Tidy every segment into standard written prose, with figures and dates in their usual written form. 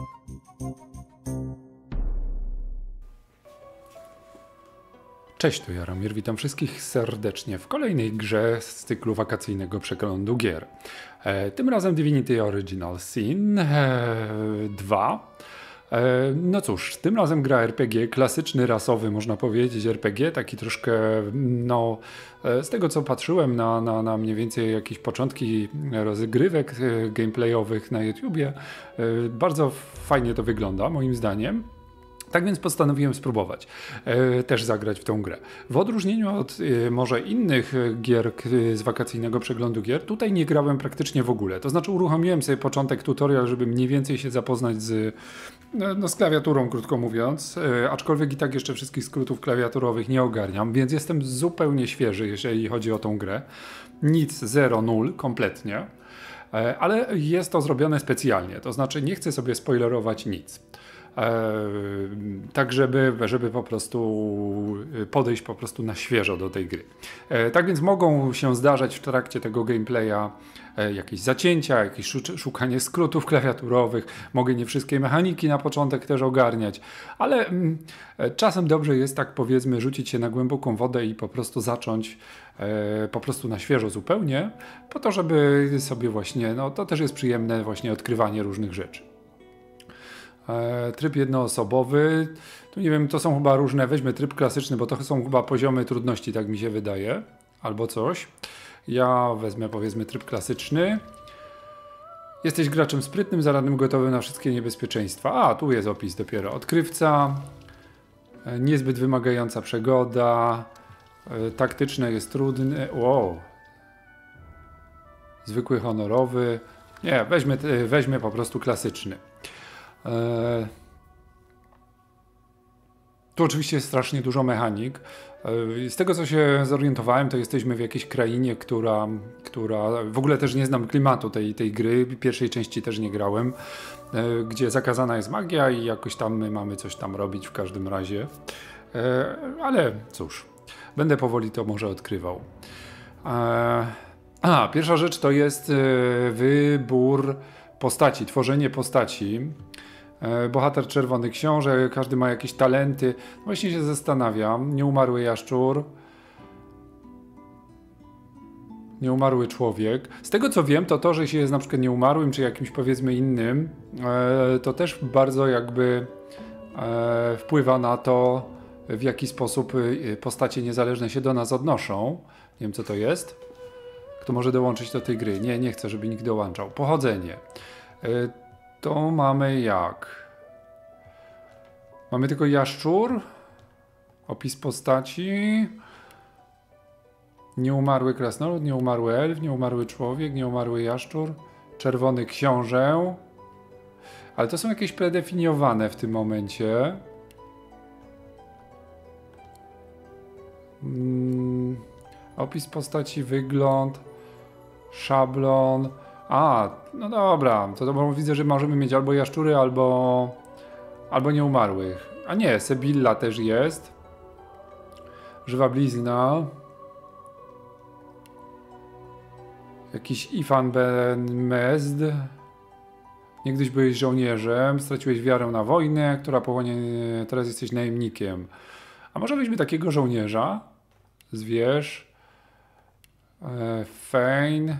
Cześć, tu Jaromir, witam wszystkich serdecznie w kolejnej grze z cyklu wakacyjnego przeglądu gier. Tym razem Divinity Original Sin 2. No cóż, tym razem gra RPG, klasyczny, rasowy, można powiedzieć, RPG, taki troszkę, no, z tego co patrzyłem na mniej więcej jakieś początki rozgrywek gameplayowych na YouTubie, bardzo fajnie to wygląda, moim zdaniem. Tak więc postanowiłem spróbować też zagrać w tą grę. W odróżnieniu od może innych gier z wakacyjnego przeglądu gier, tutaj nie grałem praktycznie w ogóle. To znaczy uruchomiłem sobie początek tutorial, żeby mniej więcej się zapoznać z klawiaturą, krótko mówiąc, aczkolwiek i tak jeszcze wszystkich skrótów klawiaturowych nie ogarniam, więc jestem zupełnie świeży, jeżeli chodzi o tą grę. Nic, 0, 0, kompletnie. Ale jest to zrobione specjalnie, to znaczy nie chcę sobie spoilerować nic. Tak żeby po prostu podejść po prostu na świeżo do tej gry. Tak więc mogą się zdarzać w trakcie tego gameplaya jakieś zacięcia, jakieś szukanie skrótów klawiaturowych, mogę nie wszystkie mechaniki na początek też ogarniać, ale czasem dobrze jest, tak powiedzmy, rzucić się na głęboką wodę i po prostu zacząć po prostu na świeżo zupełnie, po to, żeby sobie właśnie, no to też jest przyjemne właśnie odkrywanie różnych rzeczy. Tryb jednoosobowy, tu nie wiem, to są chyba różne, weźmy tryb klasyczny, bo to są chyba poziomy trudności, tak mi się wydaje, albo coś. Ja wezmę powiedzmy tryb klasyczny. Jesteś graczem sprytnym, zaradnym, gotowym na wszystkie niebezpieczeństwa. A, tu jest opis dopiero. Odkrywca, niezbyt wymagająca przygoda, taktyczne jest trudne, wow. Zwykły honorowy, nie, weźmy po prostu klasyczny. Tu oczywiście jest strasznie dużo mechanik. Z tego co się zorientowałem, to jesteśmy w jakiejś krainie, która w ogóle też nie znam klimatu tej gry, pierwszej części też nie grałem, gdzie zakazana jest magia i jakoś tam my mamy coś tam robić w każdym razie. Ale cóż, będę powoli to może odkrywał. Pierwsza rzecz to jest wybór postaci, tworzenie postaci. Bohater Czerwony Książę, każdy ma jakieś talenty. Właśnie się zastanawiam. Nieumarły jaszczur. Nieumarły człowiek. Z tego co wiem, to że się jest na przykład nieumarłym, czy jakimś powiedzmy innym, to też bardzo jakby wpływa na to, w jaki sposób postacie niezależne się do nas odnoszą. Nie wiem co to jest. Kto może dołączyć do tej gry? Nie chcę, żeby nikt dołączał. Pochodzenie. To mamy jak? Mamy tylko jaszczur, opis postaci, nieumarły krasnolud, nieumarły elf, nieumarły człowiek, nieumarły jaszczur, czerwony książę. Ale to są jakieś predefiniowane w tym momencie. Opis postaci, wygląd, szablon. No dobra, to widzę, że możemy mieć albo jaszczury, albo nieumarłych. A nie, Sebilla też jest. Żywa blizna. Jakiś Ifan Ben Mezd. Niegdyś byłeś żołnierzem, straciłeś wiarę na wojnę, która pochłonie, teraz jesteś najemnikiem. A może weźmy takiego żołnierza? Zwierz. Fein.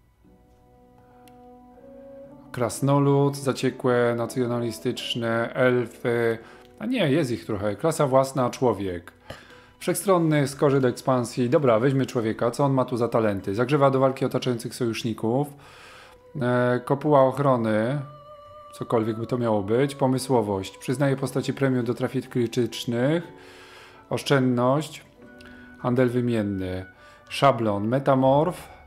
Krasnolud, zaciekłe, nacjonalistyczne, elfy. A nie, jest ich trochę. Klasa własna, człowiek. Wszechstronny, skorzy do ekspansji. Dobra, weźmy człowieka. Co on ma tu za talenty? Zagrzewa do walki otaczających sojuszników. Kopuła ochrony. Cokolwiek by to miało być. Pomysłowość. Przyznaje postaci premium do trafik krytycznych. Oszczędność. Handel wymienny. Szablon. Metamorf.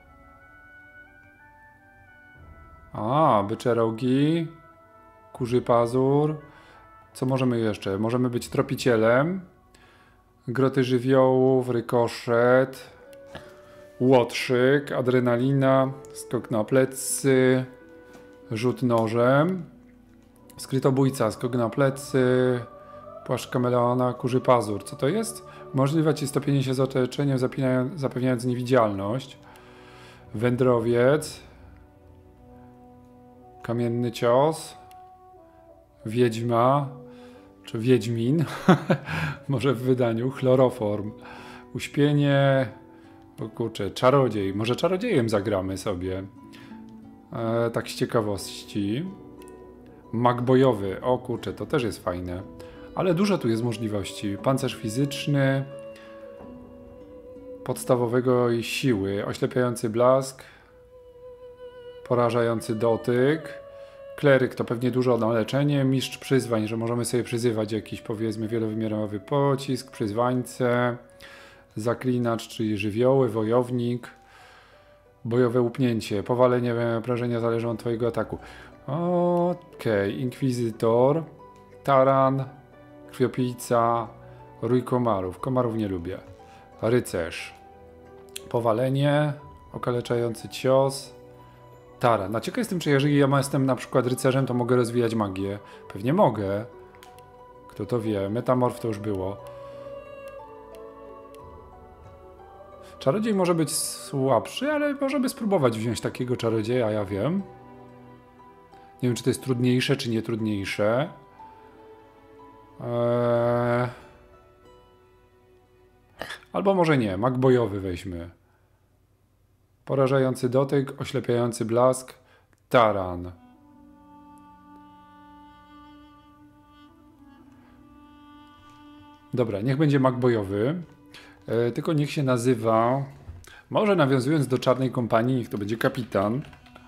Bycze rogi, kurzy pazur. Co możemy jeszcze? Możemy być tropicielem. Groty żywiołów, rykoszet, łotrzyk, adrenalina, skok na plecy, rzut nożem, skrytobójca, skok na plecy, płaszcz kameleona, kurzy pazur. Co to jest? Możliwe ci stopienie się z otoczeniem, zapewniając niewidzialność. Wędrowiec. Kamienny cios. Wiedźma, czy Wiedźmin, może w wydaniu, chloroform, uśpienie, o kurczę, czarodziej, może czarodziejem zagramy sobie, tak z ciekawości. Mag bojowy, o kurczę, to też jest fajne, ale dużo tu jest możliwości. Pancerz fizyczny, podstawowego i siły, oślepiający blask, porażający dotyk, kleryk to pewnie dużo na leczenie, mistrz przyzwań, że możemy sobie przyzywać jakiś, powiedzmy, wielowymiarowy pocisk, przyzwańce, zaklinacz, czyli żywioły, wojownik, bojowe łupnięcie, powalenie, obrażenia zależą od twojego ataku. Okej, inkwizytor, taran, krwiopijca, rój komarów. Komarów nie lubię. Rycerz, powalenie, okaleczający cios, taran. No ciekaw jestem, czy jeżeli ja jestem na przykład rycerzem, to mogę rozwijać magię. Pewnie mogę. Kto to wie? Metamorf to już było. Czarodziej może być słabszy, ale możemy spróbować wziąć takiego czarodzieja, ja wiem. Nie wiem, czy to jest trudniejsze, czy nie trudniejsze. Albo może nie. Mag bojowy weźmy. Porażający dotyk, oślepiający blask, taran. Dobra, niech będzie mag bojowy. Tylko niech się nazywa... Może nawiązując do Czarnej Kompanii, niech to będzie kapitan.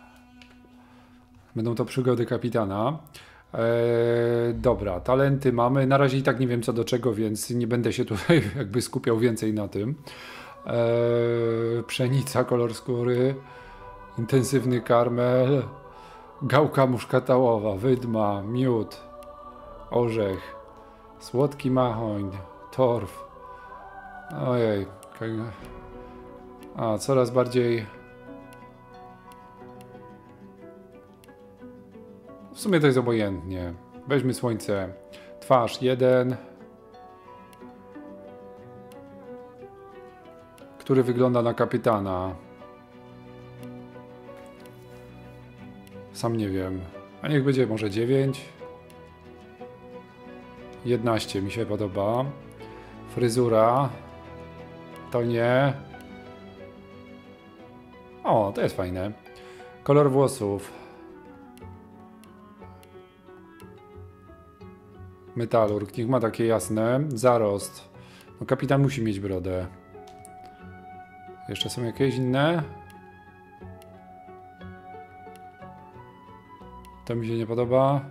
Będą to przygody kapitana. Dobra, talenty mamy. Na razie i tak nie wiem co do czego, więc nie będę się tutaj jakby skupiał więcej na tym. Pszenica, kolor skóry, intensywny karmel, gałka muszkatałowa, wydma, miód, orzech, słodki machoń, torf. Ojej. Coraz bardziej... W sumie to jest obojętnie. Weźmy słońce. Twarz 1. Który wygląda na kapitana. Sam nie wiem. A niech będzie może 9. 11 mi się podoba. Fryzura. To nie. O, to jest fajne. Kolor włosów. Metalurg, niech ma takie jasne. Zarost. No kapitan musi mieć brodę. Jeszcze są jakieś inne? To mi się nie podoba.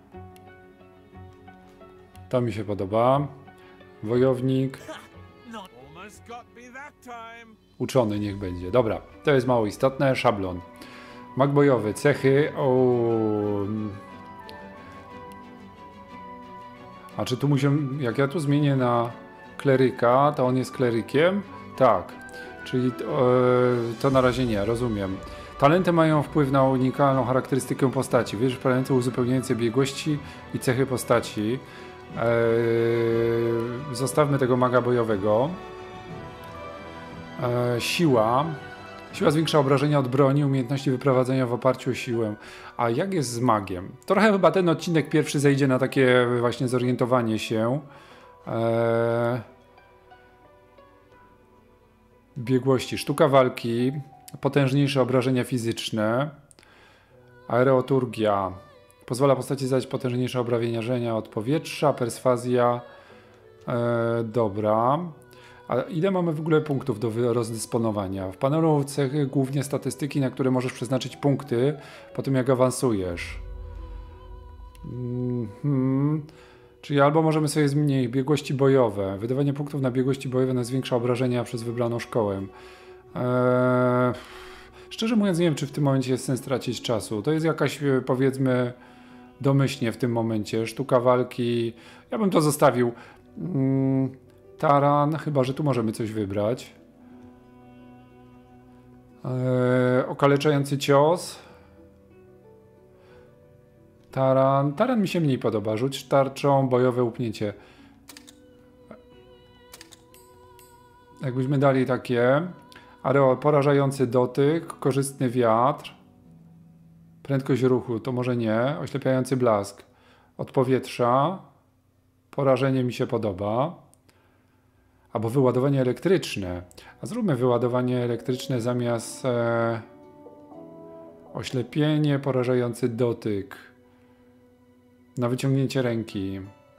To mi się podoba. Wojownik. Uczony niech będzie. Dobra, to jest mało istotne. Szablon. Mag bojowy. Cechy. A czy tu muszę... Jak ja tu zmienię na kleryka, to on jest klerykiem? Tak. Czyli to na razie nie, rozumiem. Talenty mają wpływ na unikalną charakterystykę postaci. Wiesz, talenty uzupełniające biegłości i cechy postaci. Zostawmy tego maga bojowego. Siła. Siła zwiększa obrażenia od broni, umiejętności wyprowadzenia w oparciu o siłę. A jak jest z magiem? Trochę chyba ten odcinek pierwszy zejdzie na takie właśnie zorientowanie się. Biegłości. Sztuka walki. Potężniejsze obrażenia fizyczne. Aeroturgia. Pozwala postaci zadać potężniejsze obrażenia od powietrza. Perswazja. Dobra. A ile mamy w ogóle punktów do rozdysponowania? W panelu cechy głównie statystyki, na które możesz przeznaczyć punkty po tym jak awansujesz. Czyli albo możemy sobie zmienić biegłości bojowe. Wydawanie punktów na biegłości bojowe na zwiększa obrażenia przez wybraną szkołę. Szczerze mówiąc nie wiem, czy w tym momencie jest sens tracić czasu. To jest jakaś, powiedzmy, domyślnie w tym momencie. Sztuka walki. Ja bym to zostawił. Taran, chyba że tu możemy coś wybrać. Okaleczający cios. Taran. Taran mi się mniej podoba. Rzuć tarczą, bojowe łupnięcie. Jakbyśmy dali takie. Porażający dotyk, korzystny wiatr. Prędkość ruchu, to może nie. Oślepiający blask. od powietrza. Porażenie mi się podoba. Albo wyładowanie elektryczne. A zróbmy wyładowanie elektryczne zamiast oślepienie, porażający dotyk. Na wyciągnięcie ręki.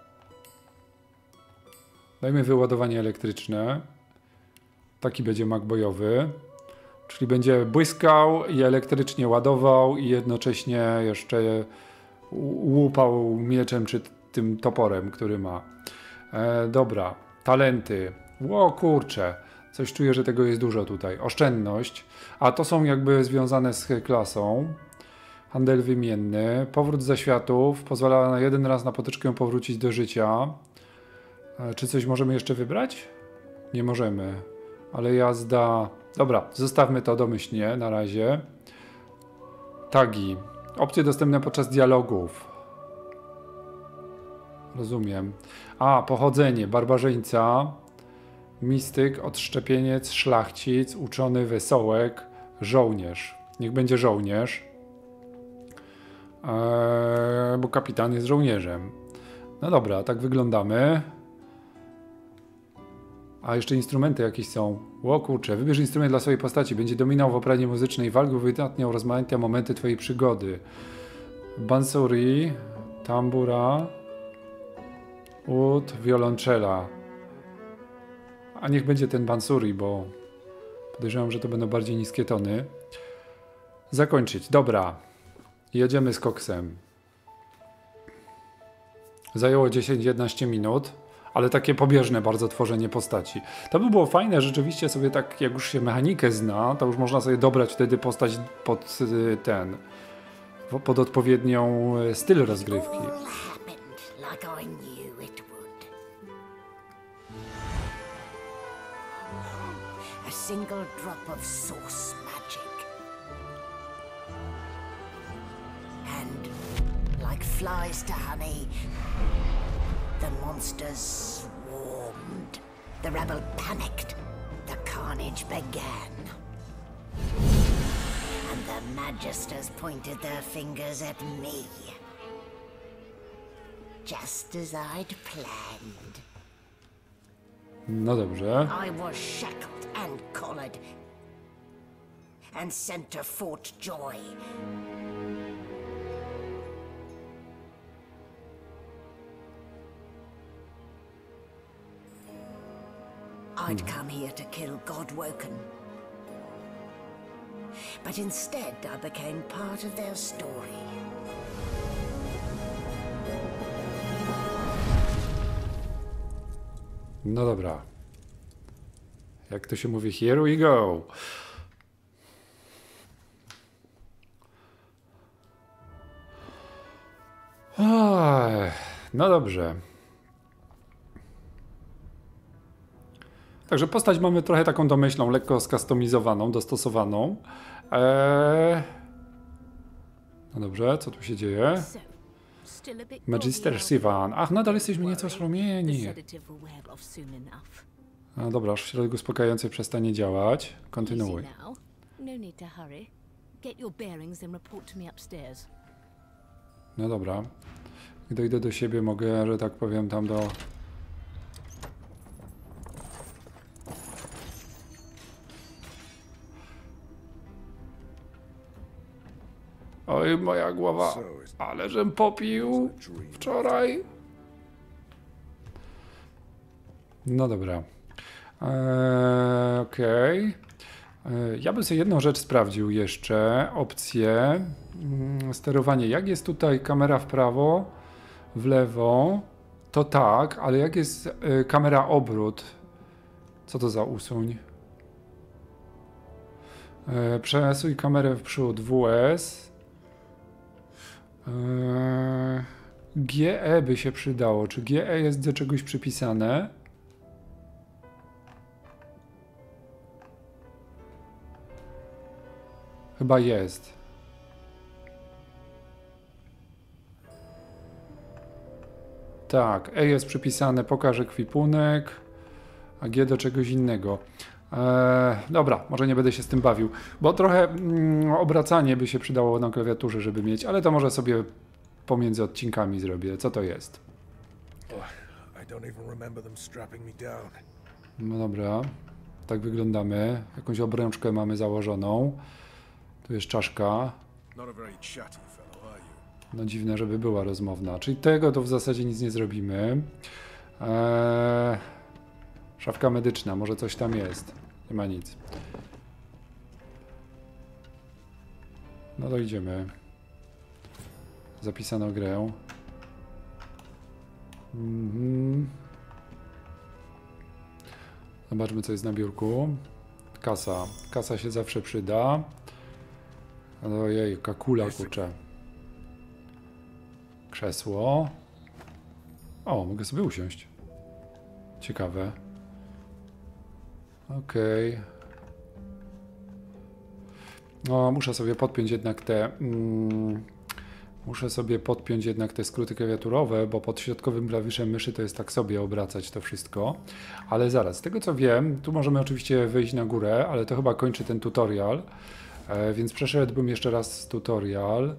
Dajmy wyładowanie elektryczne. Taki będzie mak bojowy. Czyli będzie błyskał i elektrycznie ładował i jednocześnie jeszcze łupał mieczem czy tym toporem, który ma. Dobra, talenty. Ło kurczę, coś czuję, że tego jest dużo tutaj. Oszczędność, a to są jakby związane z klasą. Handel wymienny. Powrót z zaświatów pozwala na jeden raz na potyczkę powrócić do życia. Czy coś możemy jeszcze wybrać? Nie możemy. Ale jazda... Dobra, zostawmy to domyślnie na razie. Tagi. Opcje dostępne podczas dialogów. Rozumiem. A, pochodzenie. Barbarzyńca. Mistyk, odszczepieniec, szlachcic, uczony, wesołek, żołnierz. Niech będzie żołnierz. Bo kapitan jest żołnierzem. No dobra, tak wyglądamy. A jeszcze instrumenty jakieś są. O kurczę, wybierz instrument dla swojej postaci. Będzie dominał w oprawie muzycznej. Walk wydatniał rozmaite momenty twojej przygody. Bansuri, tambura, ud, wiolonczela. A niech będzie ten bansuri, bo podejrzewam, że to będą bardziej niskie tony. Zakończyć. Dobra. Jedziemy z koksem. Zajęło 10-11 minut. Ale takie pobieżne bardzo tworzenie postaci. To by było fajne, rzeczywiście sobie tak, jak już się mechanikę zna, to już można sobie dobrać wtedy postać pod pod odpowiednią styl rozgrywki. A single drop of source magic. And like flies to honey, the monsters swarmed. The rebel panicked. The carnage began. And the magisters pointed their fingers at me. Just as I'd planned. No dobrze. I was shackled and collared. And sent to Fort Joy. I'd come here to kill Godwoken. But instead I became part of their story. No dobra. Jak to się mówi? Here we go. No dobrze. Także postać mamy trochę taką domyślną, lekko skustomizowaną, dostosowaną. No dobrze, co tu się dzieje? Magister Sivan. Ach, nadal jesteśmy nieco szromieni. No dobra, aż środek uspokajający przestanie działać. Kontynuuj. No dobra. Gdy dojdę do siebie, mogę, że tak powiem, tam do... Oj, moja głowa, ale żem popił wczoraj. No dobra. Okej. Ja bym sobie jedną rzecz sprawdził jeszcze. Opcję. Sterowanie. Jak jest tutaj kamera w prawo, w lewo, to tak, ale jak jest kamera obrót? Co to za usuń? Przesuń kamerę w przód, WS. GE by się przydało. Czy GE jest do czegoś przypisane? Chyba jest. Tak, E jest przypisane, pokaż ekwipunek, a G do czegoś innego. Dobra, może nie będę się z tym bawił, bo trochę obracanie by się przydało na klawiaturze, żeby mieć, ale to może sobie pomiędzy odcinkami zrobię. Co to jest? I don't even remember them strapping me down. No dobra, tak wyglądamy. Jakąś obrączkę mamy założoną. Tu jest czaszka. Not a very chatty fellow, are you? No dziwne, żeby była rozmowna. Czyli tego to w zasadzie nic nie zrobimy. Szafka medyczna, może coś tam jest. Nie ma nic. No to idziemy. Zapisano grę. Zobaczmy, co jest na biurku. Kasa. Kasa się zawsze przyda. Ojej, jaka kula, kurczę. Krzesło. O, mogę sobie usiąść. Ciekawe. Okej. No, muszę sobie podpiąć jednak te... muszę sobie podpiąć jednak te skróty klawiaturowe, bo pod środkowym klawiszem myszy to jest tak sobie obracać to wszystko. Ale zaraz, z tego co wiem, tu możemy oczywiście wyjść na górę, ale to chyba kończy ten tutorial. Więc przeszedłbym jeszcze raz tutorial,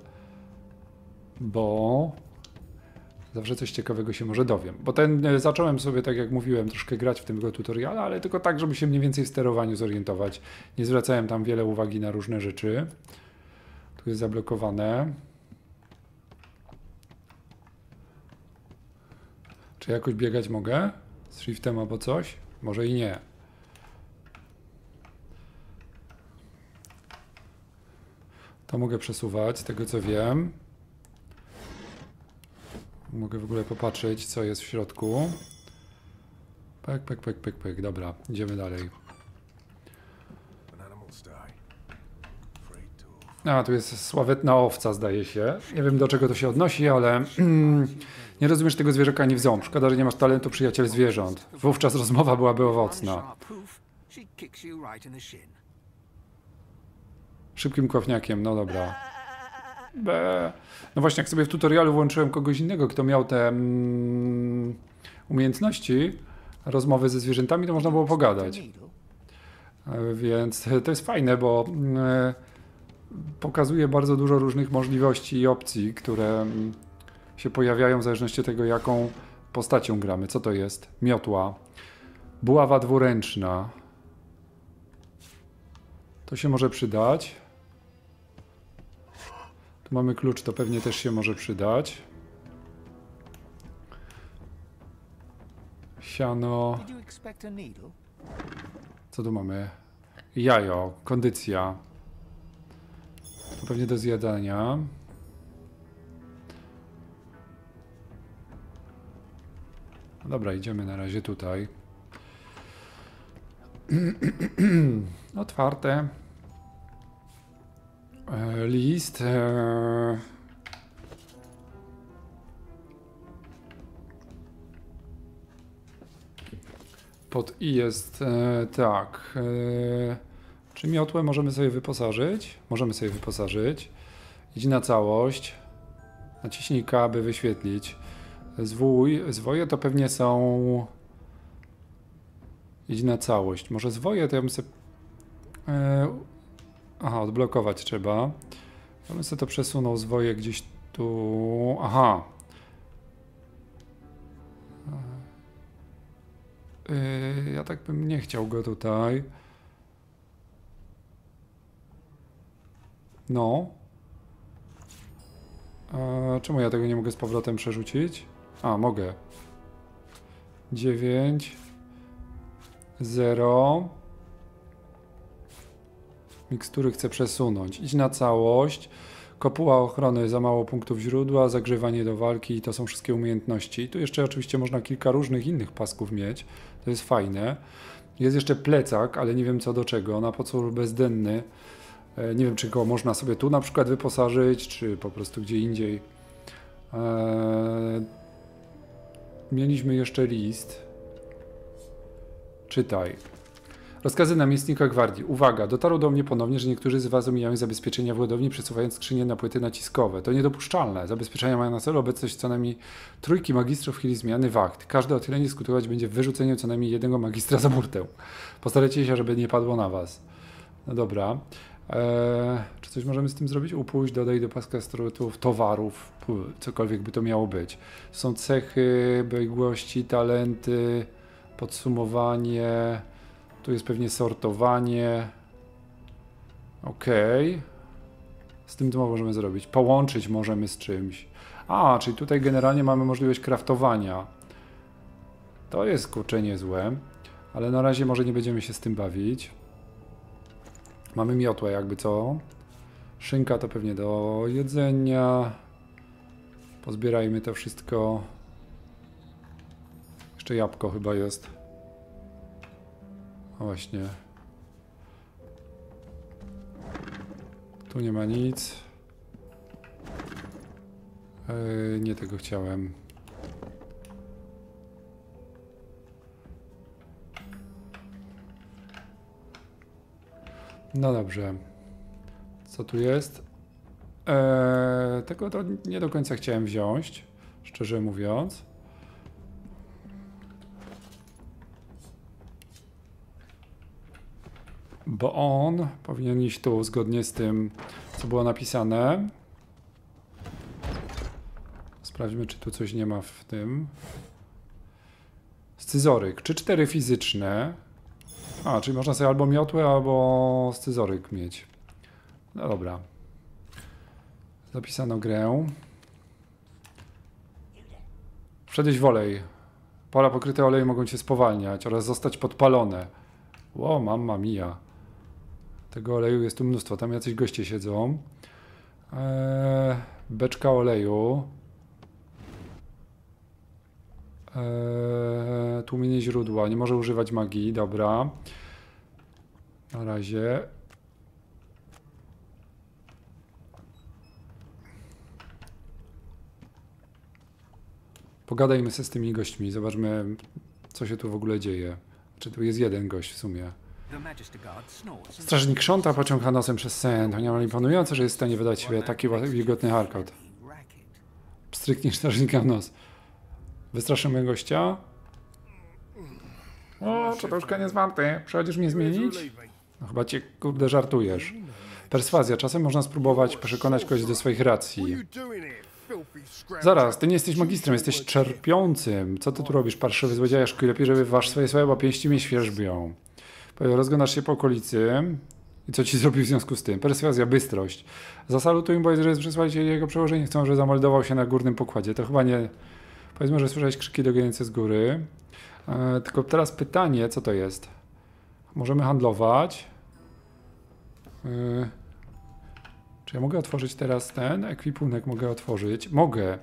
bo zawsze coś ciekawego się może dowiem. Bo zacząłem sobie, tak jak mówiłem, troszkę grać w tym tutorialu, ale tylko tak, żeby się mniej więcej w sterowaniu zorientować. Nie zwracałem tam wiele uwagi na różne rzeczy. Tu jest zablokowane. Czy jakoś biegać mogę? Z shiftem albo coś? Może i nie. To mogę przesuwać, z tego co wiem. Mogę w ogóle popatrzeć, co jest w środku. Pek, pek, pek, pek, pek. Dobra, idziemy dalej. A, tu jest sławetna owca, zdaje się. Nie wiem, do czego to się odnosi, ale nie rozumiesz tego zwierzaka ani w ząb. Szkoda, że nie masz talentu, przyjaciel zwierząt. Wówczas rozmowa byłaby owocna. Szybkim kławniakiem, no dobra. No właśnie, jak sobie w tutorialu włączyłem kogoś innego, kto miał te umiejętności rozmowy ze zwierzętami, to można było pogadać. Więc to jest fajne, bo pokazuje bardzo dużo różnych możliwości i opcji, które się pojawiają w zależności od tego, jaką postacią gramy. Co to jest? Miotła. Buława dwuręczna. To się może przydać. Tu mamy klucz, to pewnie też się może przydać. Siano. Co tu mamy? Jajo, kondycja. To pewnie do zjadania. No dobra, idziemy na razie tutaj. Otwarte. List. Pod i jest tak. Czy miotłę możemy sobie wyposażyć? Możemy sobie wyposażyć. Idź na całość. Naciśnij K, by wyświetlić. Zwoje to pewnie są... Idź na całość. Może zwoje to ja bym sobie... Aha, odblokować trzeba. Ja bym sobie to przesunął zwoje gdzieś tu... Aha. Ja tak bym nie chciał go tutaj. No. Czemu ja tego nie mogę z powrotem przerzucić? A, mogę. 9 0. Mikstury chcę przesunąć. Idź na całość. Kopuła ochrony, za mało punktów źródła, zagrzewanie do walki, to są wszystkie umiejętności. I tu jeszcze oczywiście można kilka różnych innych pasków mieć. To jest fajne. Jest jeszcze plecak, ale nie wiem co do czego. Na pocór bezdenny. Nie wiem, czy go można sobie tu na przykład wyposażyć, czy po prostu gdzie indziej. Mieliśmy jeszcze list. Czytaj. Rozkazy namiestnika gwardii. Uwaga, dotarło do mnie ponownie, że niektórzy z was omijają zabezpieczenia w ładowni, przesuwając skrzynię na płyty naciskowe. To niedopuszczalne. Zabezpieczenia mają na celu obecność co najmniej trójki magistrów w chwili zmiany wacht. Każde odchylenie skutkować będzie wyrzuceniem co najmniej jednego magistra za burtę. Postarajcie się, żeby nie padło na was. No dobra. Czy coś możemy z tym zrobić? Upuść, dodaj do paska sterowców towarów, cokolwiek by to miało być. Są cechy, biegłości, talenty, podsumowanie, tu jest pewnie sortowanie. Okej. Z tym to możemy zrobić. Połączyć możemy z czymś. A, czyli tutaj generalnie mamy możliwość craftowania. To jest kurczę niezłe, ale na razie może nie będziemy się z tym bawić. Mamy miotłę jakby co. Szynka to pewnie do jedzenia. Pozbierajmy to wszystko. Jeszcze jabłko chyba jest. O właśnie. Tu nie ma nic. Nie tego chciałem. No dobrze. Co tu jest? Tego to nie do końca chciałem wziąć, szczerze mówiąc. Bo on powinien iść tu zgodnie z tym, co było napisane. Sprawdźmy, czy tu coś nie ma w tym. Scyzoryk. Czy 4 fizyczne? A, czyli można sobie albo miotłę, albo scyzoryk mieć. No dobra. Zapisano grę. Wszedłeś w olej. Pola pokryte olejem mogą cię spowalniać oraz zostać podpalone. Ło, mamma mia. Tego oleju jest tu mnóstwo. Tam jacyś goście siedzą. Beczka oleju. Tłumienie źródła. Nie może używać magii. Dobra. Na razie. Pogadajmy się z tymi gośćmi. Zobaczmy, co się tu w ogóle dzieje. Czy tu jest jeden gość w sumie. Strażnik krząta, pociąga nosem przez sen. To niemal imponujące, że jest w stanie wydać sobie taki wilgotny harkot. Pstryknij strażnika w nos. Wystraszymy gościa. O, czy to już koniec warty? Przychodzisz mnie zmienić? No, chyba cię, kurde, żartujesz. Perswazja. Czasem można spróbować przekonać kogoś do swoich racji. Zaraz, ty nie jesteś magistrem, jesteś czerpiącym. Co ty tu robisz, parszywy złodziejaszku? I lepiej, żeby wasz swoje słabe, bo pięści mnie świerzbią. Rozglądasz się po okolicy. I co ci zrobił w związku z tym? Perswazja, bystrość. Zasalutuj, bo jeżeli przysłali cię jego przełożenie, chcą, że zameldował się na górnym pokładzie. To chyba nie... Powiedzmy, że słyszałeś krzyki doganiające z góry. Tylko teraz pytanie, co to jest? Możemy handlować. Czy ja mogę otworzyć teraz ten ekwipunek? Mogę otworzyć. Mogę.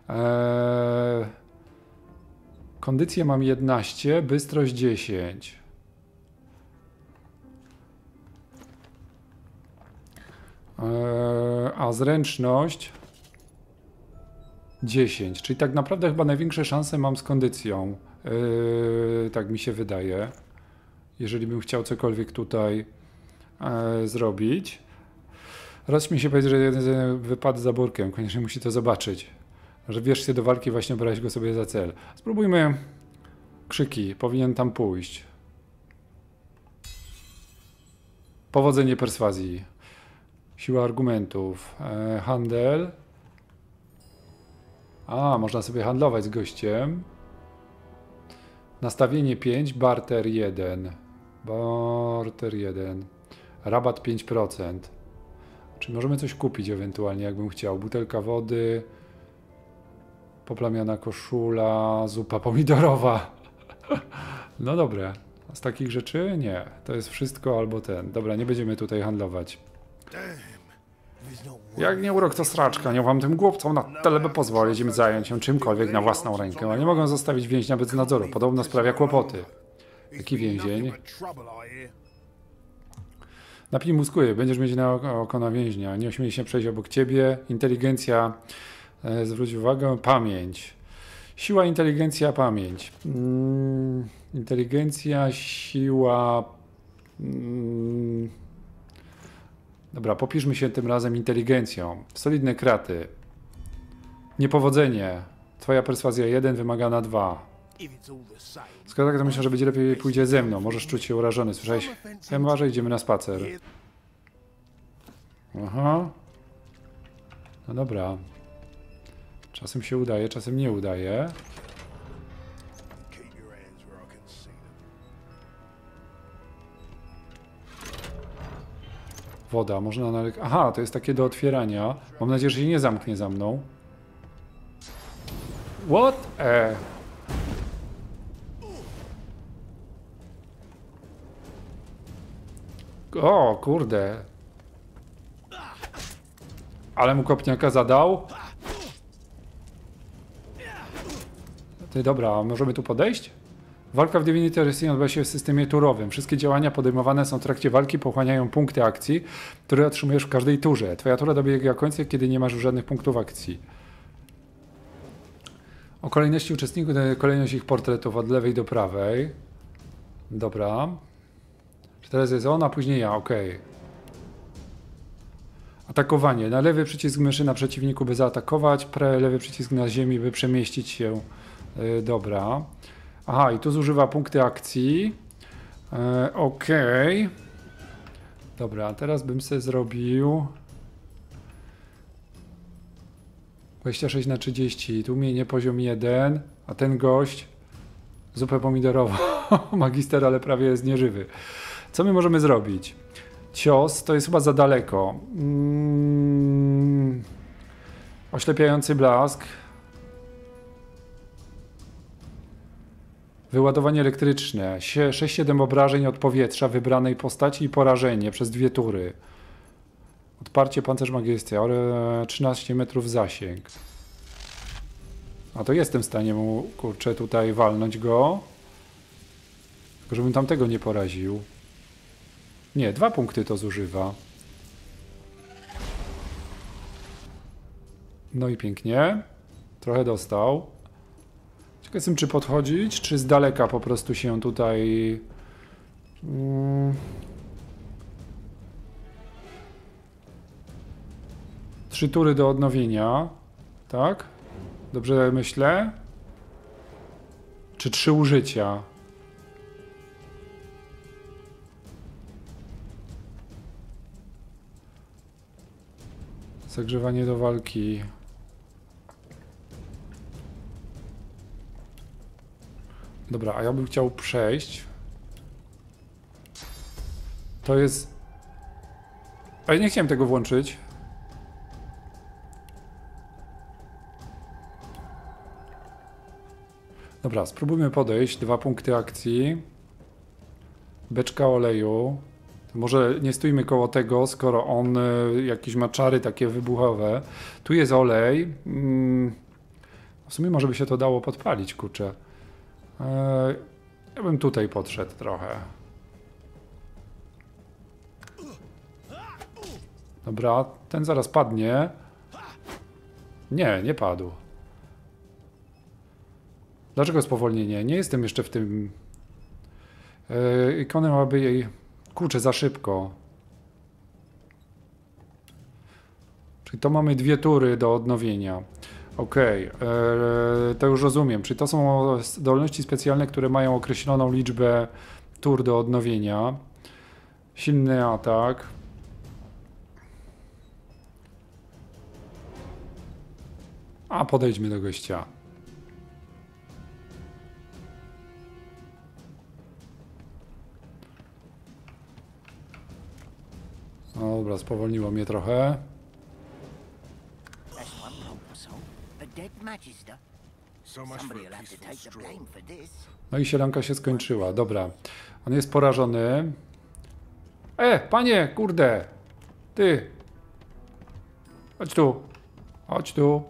Kondycję mam 11, bystrość 10. A zręczność 10. Czyli tak naprawdę chyba największe szanse mam z kondycją. Tak mi się wydaje. Jeżeli bym chciał cokolwiek tutaj zrobić. Raz mi się powiedzieć, że jeden wypadł za burkiem. Koniecznie musi to zobaczyć. Że wiesz się do walki, właśnie brałeś go sobie za cel. Spróbujmy krzyki. Powinien tam pójść. Powodzenie perswazji. Siła argumentów. Handel. A, można sobie handlować z gościem. Nastawienie 5, barter 1. Barter 1. Rabat 5%. Czy możemy coś kupić ewentualnie, jakbym chciał? Butelka wody. Poplamiona koszula. Zupa pomidorowa. No dobre. A z takich rzeczy? Nie. To jest wszystko albo ten. Dobra, nie będziemy tutaj handlować. Jak nie urok, to straczka. Nie wam tym głupcom na tyle by pozwolić im zająć się czymkolwiek na własną rękę, ale nie mogą zostawić więźnia bez nadzoru. Podobno sprawia kłopoty. Jaki więzień? Napij mózguje, będziesz mieć na oko na więźnia. Nie ośmieli się przejść obok ciebie. Inteligencja, zwróć uwagę, pamięć. Siła, inteligencja, pamięć. Inteligencja, siła... Dobra, popiszmy się tym razem inteligencją. Solidne kraty. Niepowodzenie. Twoja perswazja 1, wymagana 2. Skoro tak, to myślę, że będzie lepiej pójdzie ze mną. Możesz czuć się urażony. Słyszałeś? Chyba, że idziemy na spacer. Aha. No dobra. Czasem się udaje, czasem nie udaje. Keep your hands where I can see them. Woda, można Aha, to jest takie do otwierania. Mam nadzieję, że się nie zamknie za mną. What? O, kurde. Ale mu kopniaka zadał. Ty, dobra, możemy tu podejść? Walka w Divinity Original odbywa się w systemie turowym. Wszystkie działania podejmowane są w trakcie walki, pochłaniają punkty akcji, które otrzymujesz w każdej turze. Twoja tura dobiega końca, kiedy nie masz już żadnych punktów akcji. O kolejności uczestników, kolejność ich portretów od lewej do prawej. Dobra. Teraz jest on, a później ja, ok. Atakowanie. Na lewy przycisk myszy na przeciwniku, by zaatakować. Lewy przycisk na ziemi, by przemieścić się. Dobra. Aha, i tu zużywa punkty akcji. Ok. Dobra, teraz bym sobie zrobił 26/30. Tłumienie poziom 1, a ten gość zupę pomidorową. Magister, ale prawie jest nieżywy. Co my możemy zrobić? Cios to jest chyba za daleko. Oślepiający blask. Wyładowanie elektryczne. 6-7 obrażeń od powietrza wybranej postaci i porażenie przez 2 tury. Odparcie pancerz magistra. 13 metrów zasięg. A to jestem w stanie mu, kurczę, tutaj walnąć go. Tylko żebym tamtego nie poraził. Nie, 2 punkty to zużywa. No i pięknie. Trochę dostał. Ciekaw jestem, czy podchodzić, czy z daleka po prostu się tutaj... 3 tury do odnowienia. Tak? Dobrze myślę? Czy 3 użycia? Zagrzewanie do walki. Dobra, a ja bym chciał przejść. To jest... Ale nie chciałem tego włączyć. Dobra, spróbujmy podejść. 2 punkty akcji. Beczka oleju. Może nie stójmy koło tego, skoro on jakieś ma czary takie wybuchowe. Tu jest olej. W sumie może by się to dało podpalić, kurczę. Ja bym tutaj podszedł trochę. Dobra, ten zaraz padnie. Nie, nie padł. Dlaczego spowolnienie? Nie jestem jeszcze w tym... Ikonę małaby jej... Kurczę, za szybko. Czyli to mamy 2 tury do odnowienia. Ok, to już rozumiem. Czyli to są zdolności specjalne, które mają określoną liczbę tur do odnowienia. Silny atak. A podejdźmy do gościa. No dobra, spowolniło mnie trochę. That's one problem solved. A dead magister. So much for Somebody a will have to peaceful take the stroll. blame for this. No i sielanka się skończyła. Dobra. On jest porażony. Panie, kurde. Ty. Chodź tu. Chodź tu.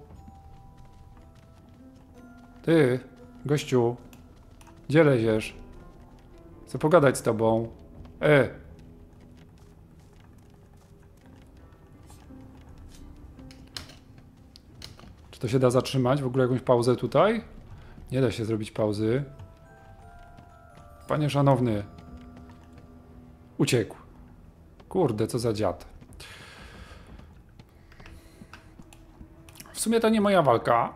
Ty, gościu. Gdzie leziesz? Chcę pogadać z tobą. Czy to się da zatrzymać? W ogóle jakąś pauzę tutaj? Nie da się zrobić pauzy. Panie szanowny. Uciekł. Kurde, co za dziad. W sumie to nie moja walka.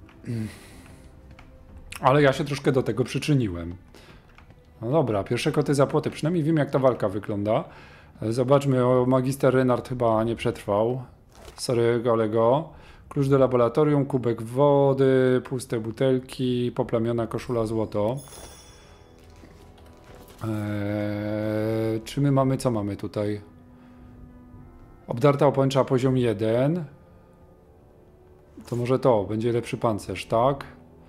Ale ja się troszkę do tego przyczyniłem. No dobra, pierwsze koty za płoty. Przynajmniej wiem, jak ta walka wygląda. Zobaczmy, o, magister Renard chyba nie przetrwał. Sorry, kolego. Klucz do laboratorium, kubek wody, puste butelki, poplamiona koszula złoto. Czy my mamy, co mamy tutaj? Obdarta opończa poziom 1. To może to, będzie lepszy pancerz, tak?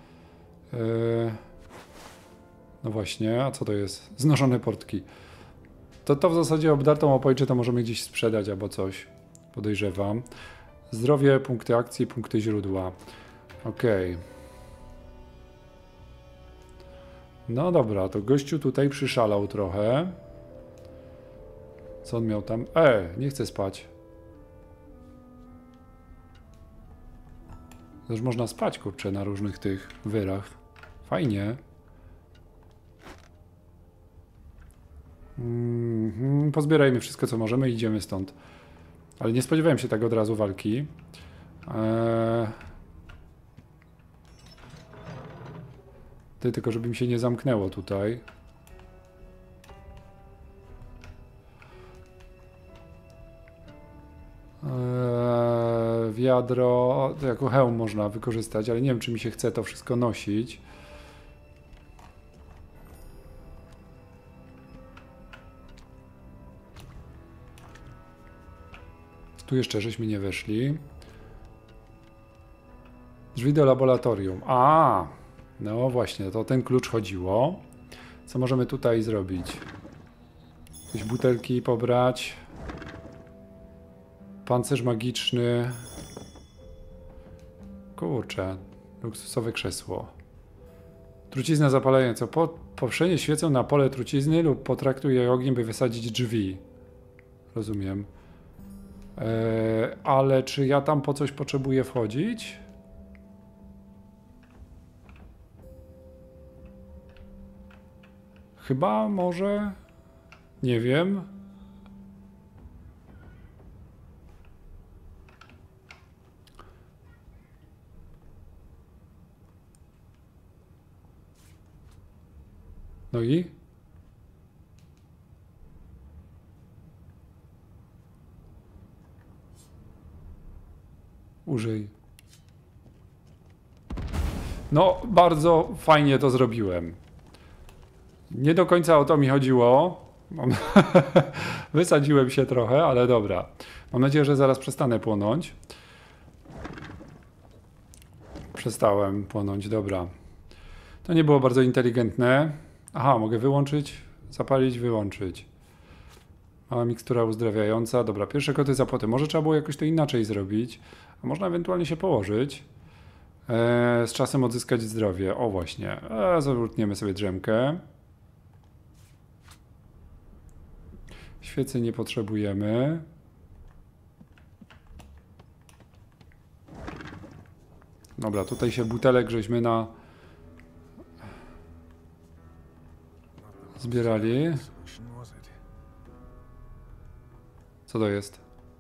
No właśnie, a co to jest? Znoszone portki. To w zasadzie obdartą opończę to możemy gdzieś sprzedać albo coś. Podejrzewam. Zdrowie, punkty akcji, punkty źródła. Okej. No dobra, to gościu tutaj przyszalał trochę. Co on miał tam? Nie chcę spać. Też można spać, kurczę, na różnych tych wyrach. Fajnie. Pozbierajmy wszystko, co możemy i idziemy stąd. Ale nie spodziewałem się tak od razu walki. Tylko żeby mi się nie zamknęło tutaj. Wiadro, to jako hełm można wykorzystać, ale nie wiem, czy mi się chce to wszystko nosić. Tu jeszcze żeśmy nie weszli. Drzwi do laboratorium. No właśnie, to o ten klucz chodziło. Co możemy tutaj zrobić? Jakieś butelki pobrać. Pancerz magiczny. Kurczę, luksusowe krzesło. Trucizna zapalająca. Powszechnie świecą na pole trucizny lub potraktuj je ogniem, by wysadzić drzwi. Rozumiem. Ale czy ja tam po coś potrzebuję wchodzić? Chyba może... Nie wiem. No i? Użyj. No, bardzo fajnie to zrobiłem. Nie do końca o to mi chodziło. Wysadziłem się trochę, ale dobra. Mam nadzieję, że zaraz przestanę płonąć. Przestałem płonąć, dobra. To nie było bardzo inteligentne. Aha, mogę wyłączyć, zapalić, wyłączyć. Mała mikstura uzdrawiająca. Dobra, pierwsze koty za płoty. Może trzeba było jakoś to inaczej zrobić. A można ewentualnie się położyć. Z czasem odzyskać zdrowie. O właśnie. Zawrótniemy sobie drzemkę. Świecy nie potrzebujemy. Dobra, tutaj się butelek żeśmy zbierali. Co to jest?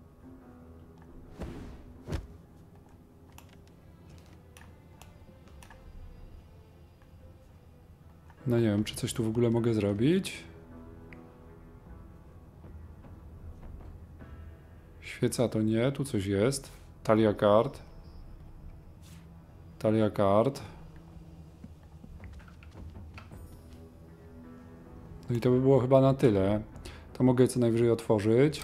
No nie wiem, czy coś tu w ogóle mogę zrobić. Świeca to nie, tu coś jest. Talia kart. Talia kart. No i to by było chyba na tyle. To mogę co najwyżej otworzyć.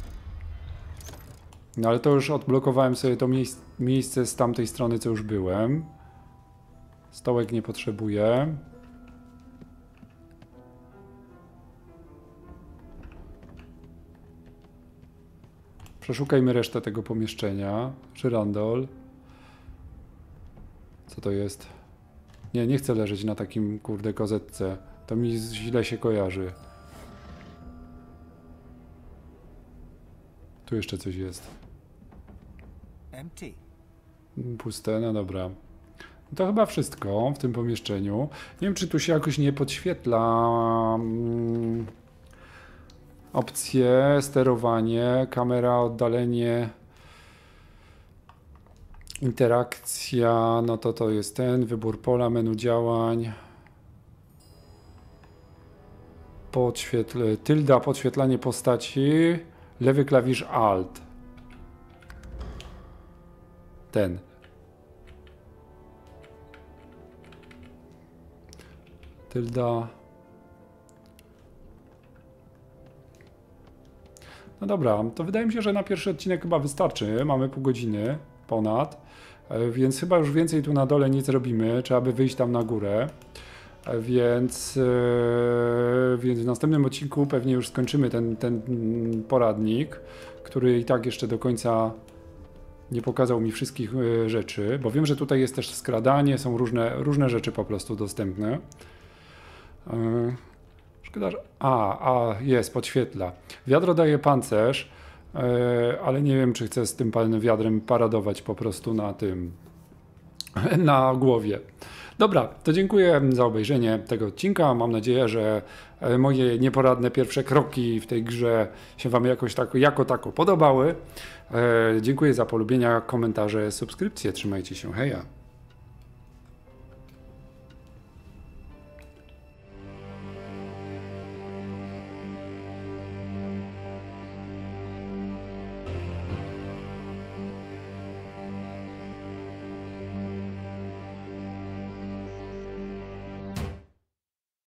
No ale to już odblokowałem sobie to miejsce z tamtej strony, co już byłem. Stołek nie potrzebuję. Przeszukajmy resztę tego pomieszczenia. Żyrandol. Co to jest? Nie, nie chcę leżeć na takim kurde kozetce. To mi źle się kojarzy. Tu jeszcze coś jest. Puste, no dobra. To chyba wszystko w tym pomieszczeniu. Nie wiem, czy tu się jakoś nie podświetla opcje, sterowanie, kamera, oddalenie, interakcja, no to jest ten, wybór pola, menu działań. Tylda, podświetlanie postaci, lewy klawisz Alt. Ten. Tylda. No dobra, to wydaje mi się, że na pierwszy odcinek chyba wystarczy. Mamy pół godziny ponad, więc chyba już więcej tu na dole nie zrobimy. Trzeba by wyjść tam na górę. Więc w następnym odcinku pewnie już skończymy ten poradnik, który i tak jeszcze do końca nie pokazał mi wszystkich rzeczy, bo wiem, że tutaj jest też skradanie, są różne rzeczy po prostu dostępne. Szkoda, że... jest, podświetla. Wiadro daje pancerz, ale nie wiem, czy chcę z tym palnym wiadrem paradować po prostu na tym, na głowie. Dobra, to dziękuję za obejrzenie tego odcinka. Mam nadzieję, że moje nieporadne pierwsze kroki w tej grze się Wam jakoś jako tako podobały. Dziękuję za polubienia, komentarze, subskrypcje. Trzymajcie się, heja!